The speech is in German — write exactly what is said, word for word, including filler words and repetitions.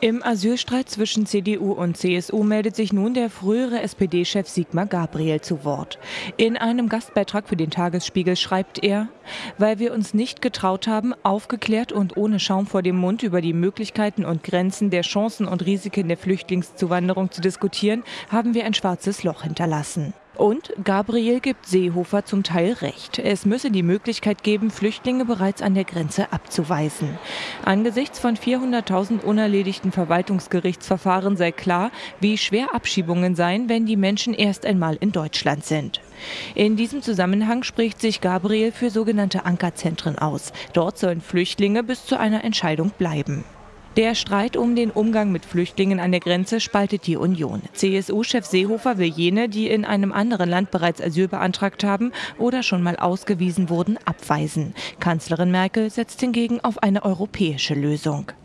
Im Asylstreit zwischen C D U und C S U meldet sich nun der frühere S P D-Chef Sigmar Gabriel zu Wort. In einem Gastbeitrag für den Tagesspiegel schreibt er: Weil wir uns nicht getraut haben, aufgeklärt und ohne Schaum vor dem Mund über die Möglichkeiten und Grenzen der Chancen und Risiken der Flüchtlingszuwanderung zu diskutieren, haben wir ein schwarzes Loch hinterlassen. Und Gabriel gibt Seehofer zum Teil recht. Es müsse die Möglichkeit geben, Flüchtlinge bereits an der Grenze abzuweisen. Angesichts von vierhunderttausend unerledigten Verwaltungsgerichtsverfahren sei klar, wie schwer Abschiebungen seien, wenn die Menschen erst einmal in Deutschland sind. In diesem Zusammenhang spricht sich Gabriel für sogenannte Ankerzentren aus. Dort sollen Flüchtlinge bis zu einer Entscheidung bleiben. Der Streit um den Umgang mit Flüchtlingen an der Grenze spaltet die Union. C S U-Chef Seehofer will jene, die in einem anderen Land bereits Asyl beantragt haben oder schon mal ausgewiesen wurden, abweisen. Kanzlerin Merkel setzt hingegen auf eine europäische Lösung.